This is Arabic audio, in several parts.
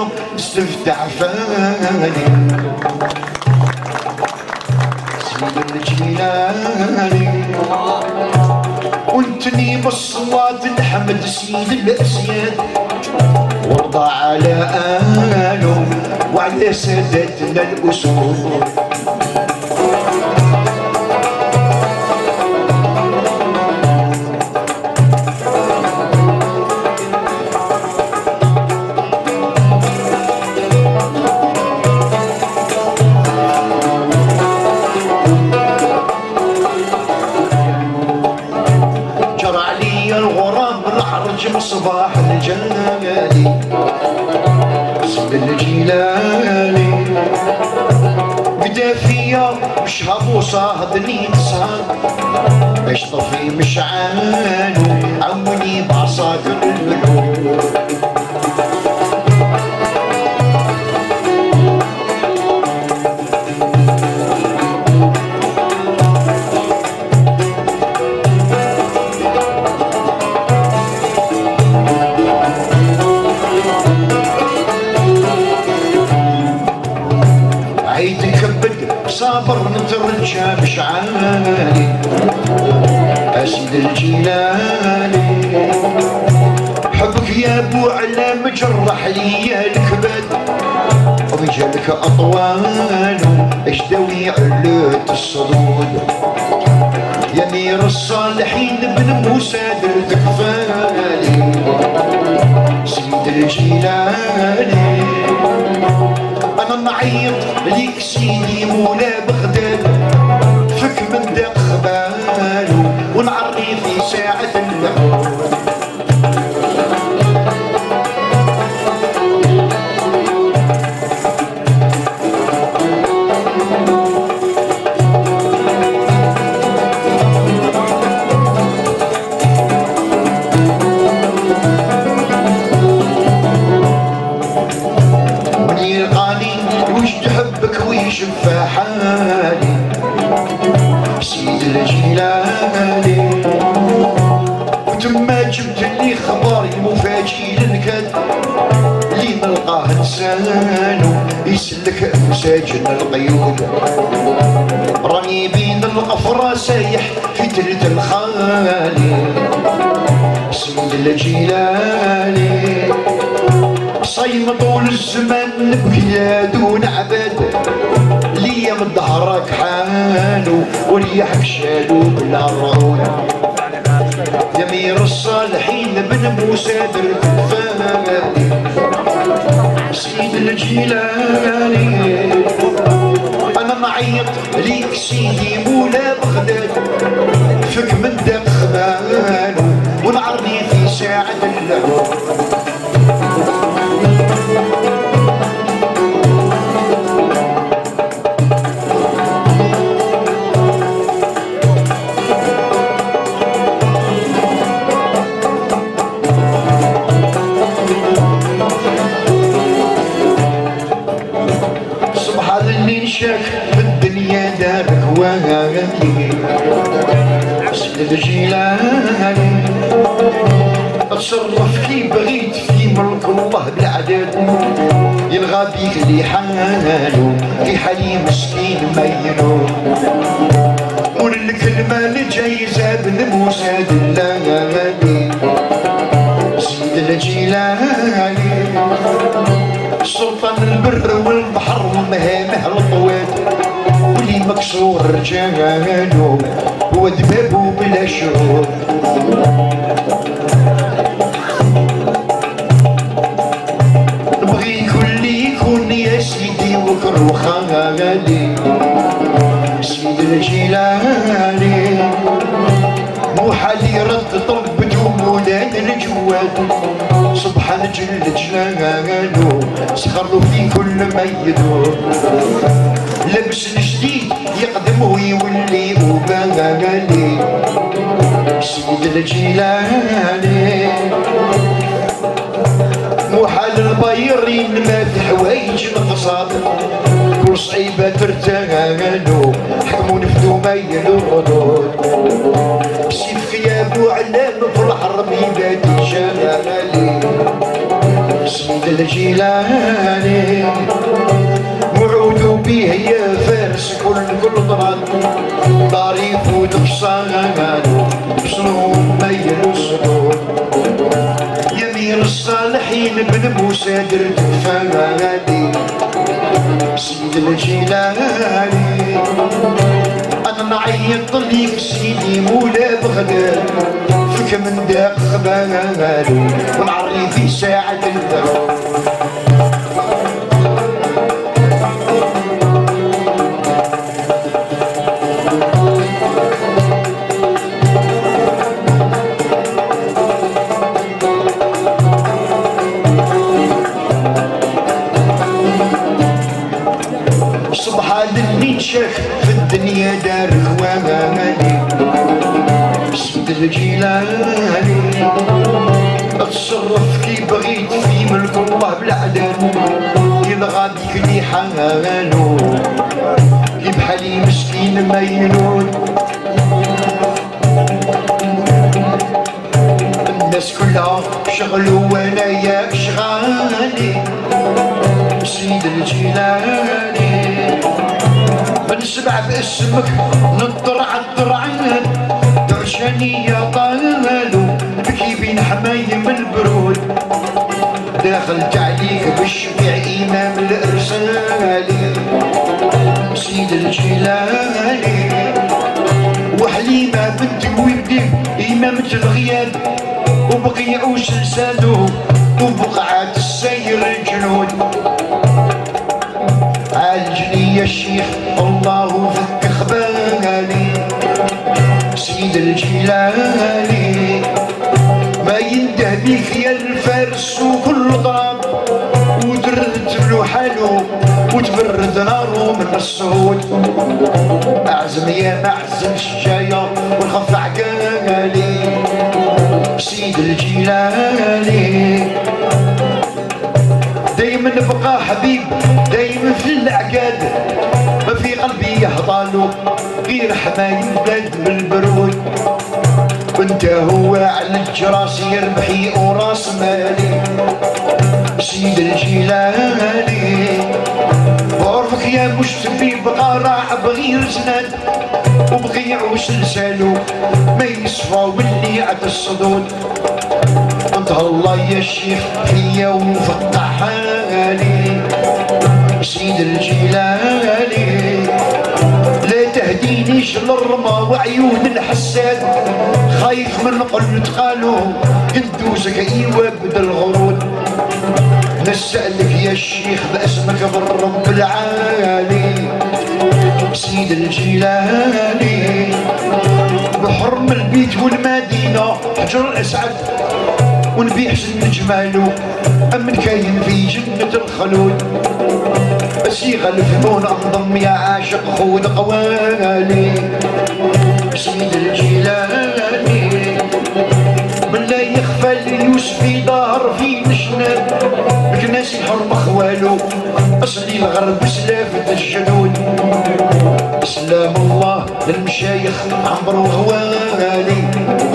استفتح فاني سيد الجيلاني وانتني بالصلاة نحمد سيد الأسياد وارضى على آله وعلى سادتنا الأسود صباح الجلالي اسم الجيلاني بدا فيا مشهد وصادني تصاد اشطفي مشعانو عوني بعصاكر الملوك صابر نترجى مشعالي أسد الجيلاني حبك يا ابو علام جرح لي الكبد رجالك اطوال اشدوي علوت الصدود يا مير الصالحين بن موسى درتك فالي سيد الجيلاني انا نعيط ليك سيدي مولا بغداد فك من داق خبالو ونعري في ساعة اللعب شفا حالي سيد الجيلاني وتما جبت لي خبر مفاجئ للكد اللي نلقاه لسانو يسلك مساجن القيود راني بين القفرة سايح في تلت الخالي سيد الجيلاني صيم طول الزمان بكياد ونعبد ليا من ظهرك حالو وريحك شالو بلا رعونة يا مير الصالحين بن موسى درت الفاني سيد الجيلاني انا نعيط ليك سيدي مولا بغداد فك من داق خبالو ونعرني في ساعة اللعب بالدنيا دارك وهاكي سيد الجيلاني اتصرف كي بغيت في ملك الله بالعداد يلغى بيك لي حالو في حالي مسكين ميلو والكلمة الجايزة بن موسى دلالي سيد الجيلاني سلطان البر والبحر ومهامه الطواد واللي مكسور رجالو هو دبابو بلا شهود نبغي كل يكون يا سيدي وكر خالي سيد الجيلاني مو حالي رد طلبته مولاد الجواد سبحان جل جلاله سخروا في كل ما يدور لبس جديد يقدم ويولي وبالي سيد الجيلاني مو حال البايرين ما في حوايج نقصاد كل صعيبة ترتالو حكموا نفدو ميل الردود سيفك يا ابو علام في الحرب يبادي جلالي سيد الجيلاني وعودوا بيه يا فارس كل ضرب ظريف ودفصان شنو ميل الصدور يمير الصالحين بن موسى درت فاني سيد الجيلاني انا نعيط ليك سيدي مولا بغداد فك من داق خبالو ونعري في ساعة الدار شيخ في الدنيا دار خواني سيد الجيلاني اتصرف كي بغيت في ملك الله بالعدل إذا غاديك لي حالو كي بحالي مسكين ميلون الناس كلها شغلوا وانا ياك شغالي سيد الجيلاني بنسمع باسمك نضر عالضرعين درشاني يا طالو بكي بين حمايم البرود داخلت عليك بالشفيع امام الارسالي سيد الجيلاني وحليمه بنت ويبدي امامة الغياب وبقيع وسلساله وبقعات السير الجنود عالجني يا الشيخ الله فك خبالي سيد الجيلاني ما ينده بيك يا الفارس وكل ضرب ودرت له حالو وتبرد نارو من الصهود اعزم يا معزم الشجاية ونخف عقالي سيد الجيلاني دايما نبقى حبيب دايما في الاعقاد ما في قلبي يهضالو غير حمايم بلاد من البرود وانت هو على الجراس يربحي وراس مالي سيد الجيلاني بعرفك يا مشتبي بقى راح بغير زناد وبقيع وسلسالو ما يصفى واللي عد الصدود انت الله يا الشيخ فيا وفتح حالي سيد الجيلاني لا تهدينيش للرمى وعيون الحساد خايف من قلت قالوا قدوسك ايوه بدل غرود نسألك يا الشيخ باسمك بالرب العالي سيد الجيلاني بحرم البيت والمدينة حجر الاسعد ونبيع سن جمالو امن كاين في جنة الخلود بسيغ الفنون انضم يا عاشق خود قوالي سيد الجيلاني من لا يخفى ليوسفي ظهر في نشناد بكناس الحرم خوالو اصلي الغرب سلافة الجنود سلام الله للمشايخ عمرو غوالي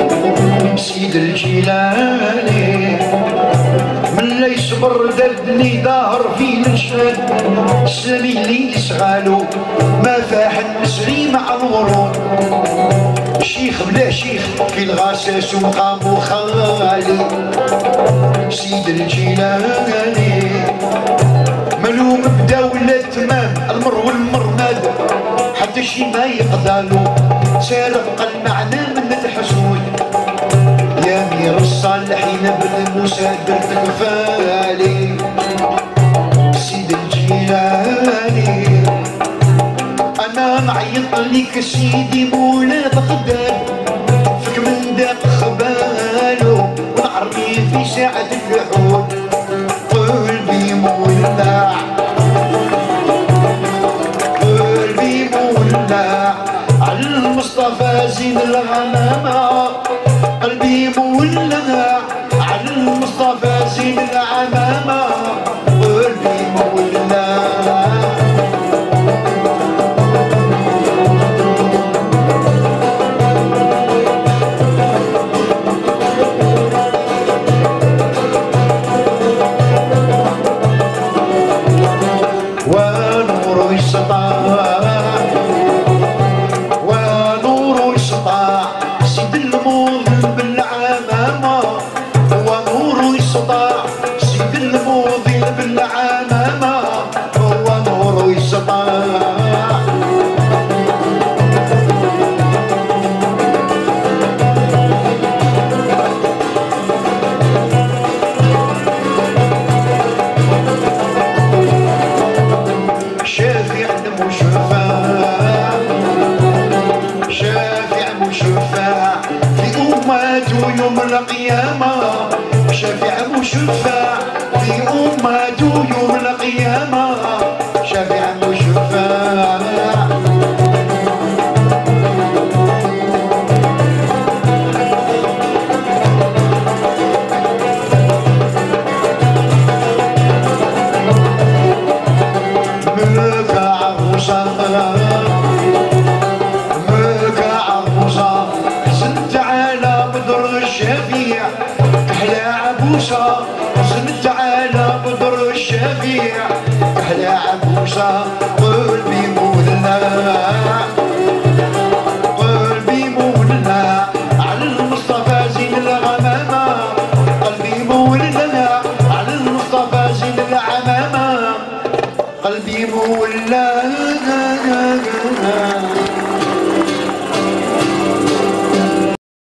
سيد الجيلاني من لا يصبر دردني ظاهر في نشاد سلمي اللي يسغالو ما فاح النسري مع الورود شيخ بلا شيخ في الغاساس ومقامو خالي سيد الجيلاني ملوم بدولة تمام المر والمرماد حتى شي ما يقدالو سارق المعنى من الحسود يا مير الصالحين بن موسى درتك فالي سيد الجيلاني انا نعيط ليك سيدي مولا بغداد فك من داق خبالو ونعربي في ساعة اللحود قلبي مولع قلبي مولع على المصطفى زين الغمامة قلبي مولع على المصطفى زين العمامة قلبي مولع القيامة شفيع مشفع في أمته يوم القيامة شفيع مشفع الشفيع أحلى عبوسة صنت على بدر الشفيع أحلى عبوسة قلبي مولنا